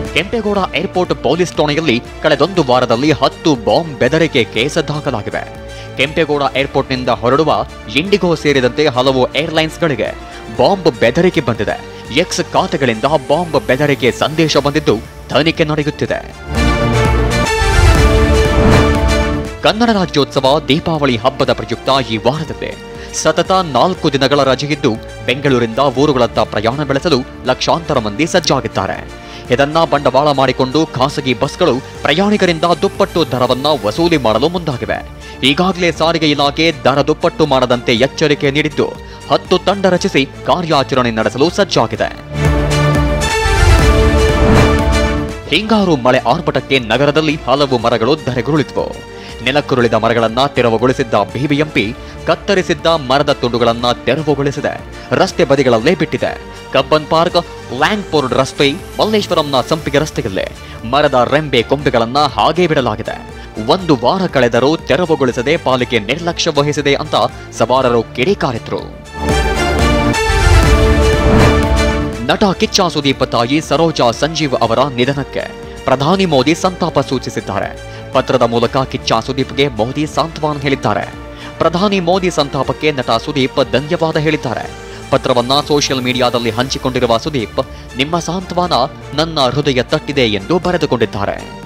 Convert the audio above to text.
Kempegowda airport police ಠಾಣೆಯಲ್ಲಿ ಕಳೆದೊಂದು ವಾರದಲ್ಲಿ 10 ಬಾಂಬ್ ಬೆದರಿಕೆ ಕೇಸ್ ದಾಖಲಾಗಿವೆ. ಕೆಂಪೇಗೌಡ ಏರ್ಪೋರ್ಟ್ನಿಂದ ಹೊರಡುವ ಇಂಡಿಗೋ ಸೇರಿದಂತೆ ಹಲವು ಏರ್ಲೈನ್ಸ್ಗಳಿಗೆ ಬಾಂಬ್ ಬೆದರಿಕೆ ಬಂದಿದೆ. ಎಕ್ಸ್ ಖಾತೆಗಳಿಂದ ಬಾಂಬ್ ಬೆದರಿಕೆ ಸಂದೇಶ ಬಂದಿದ್ದು ತನಿಖೆ ನಡೆಯುತ್ತಿದೆ. ಕನ್ನಡ ರಾಜ್ಯೋತ್ಸವ ದೀಪಾವಳಿ ಹಬ್ಬದ ಪ್ರಯುಕ್ತ ಈ ವಾರದಲ್ಲಿ ಸತತ 4 ದಿನಗಳ ರಜೆಯಿದ್ದು ಬೆಂಗಳೂರಿಂದ ಊರುಗಳತ್ತ ಪ್ರಯಾಣ ಬೆಳೆಸಲು ಲಕ್ಷಾಂತರ ಮಂದಿ ಸಜ್ಜಾಗಿದ್ದಾರೆ. ಇದನ್ನ ಬಂಡವಾಳ ಮಾಡಿಕೊಂಡು ಖಾಸಗಿ ಬಸ್ಗಳು ಪ್ರಯಾಣಿಕರಿಂದ ದುಪ್ಪಟ್ಟು ದರವನ್ನ ವಸೂಲಿ ಮಾಡಲು ಮುಂದಾಗಿವೆ. ಈಗಾಗಲೇ ಸಾರಿಗೆ ಇಲಾಖೆ ದರ ದುಪ್ಪಟ್ಟು ಮಾಡದಂತೆ ಎಚ್ಚರಿಕೆ ನೀಡಿದ್ದು 10 ತಂಡ ರಚಿಸಿ ಕಾರ್ಯಾಚರಣೆ ನಡೆಸಲು ಸಜ್ಜಾಗಿದೆ. ಹಿಂಗಾರು ಮಳೆ ಆರ್ಭಟಕ್ಕೆ ನಗರದಲ್ಲಿ ಹಲವು ಮರಗಳು ಧರೆಗುರುಳಿದ್ವು. ನೆಲಕ್ಕುರುಳಿದ ಮರಗಳನ್ನ ತೆರವುಗೊಳಿಸಿದ್ದ ಬಿಬಿಎಂಪಿ ಕತ್ತರಿಸಿದ್ದ ಮರದ ತುಂಡುಗಳನ್ನ ತೆರವುಗೊಳಿಸಿದೆ. ರಸ್ತೆ ಬದಿಗಳಲ್ಲೇ ಬಿಟ್ಟಿದೆ. ಕಬ್ಬನ್ ಪಾರ್ಕ್, ಲ್ಯಾಂಗ್ಪೋರ್ಡ್ ರಸ್ತೆ, ಮಲ್ಲೇಶ್ವರಂನ ಸಂಪಿಗೆ ರಸ್ತೆಯಲ್ಲೇ ಮರದ ರೆಂಬೆ ಕೊಂಬೆಗಳನ್ನ ಹಾಗೇ ಬಿಡಲಾಗಿದೆ. 1 ವಾರ ಕಳೆದರೂ ತೆರವುಗೊಳಿಸದೆ ಪಾಲಿಕೆ ನಿರ್ಲಕ್ಷ್ಯ ವಹಿಸಿದೆ ಅಂತ ಸವಾರರು ಕಿಡಿಕಾರಿದ್ರು. ನಟ ಕಿಚ್ಚ ಸುದೀಪ್ ತಾಯಿ ಸರೋಜಾ ಸಂಜೀವ್ ಅವರ ನಿಧನಕ್ಕೆ ಪ್ರಧಾನಿ ಮೋದಿ ಸಂತಾಪ ಸೂಚಿಸಿದ್ದಾರೆ. ಪತ್ರದ ಮೂಲಕ ಕಿಚ್ಚ ಸುದೀಪ್ಗೆ ಮೋದಿ ಸಾಂತ್ವನ ಹೇಳಿದ್ದಾರೆ. ಪ್ರಧಾನಿ ಮೋದಿ ಸಂತಾಪಕ್ಕೆ ನಟ ಸುದೀಪ್ ಧನ್ಯವಾದ ಹೇಳಿದ್ದಾರೆ. ಪತ್ರವನ್ನ ಸೋಷಿಯಲ್ ಮೀಡಿಯಾದಲ್ಲಿ ಹಂಚಿಕೊಂಡಿರುವ ಸುದೀಪ್, ನಿಮ್ಮ ಸಾಂತ್ವನ ನನ್ನ ಹೃದಯ ತಟ್ಟಿದೆ ಎಂದು ಬರೆದುಕೊಂಡಿದ್ದಾರೆ.